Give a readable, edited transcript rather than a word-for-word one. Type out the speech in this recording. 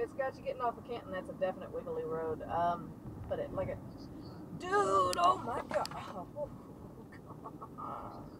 it's got you getting off of Canton, that's a definite wiggly road. But it, like it, dude, oh my god. Oh, God.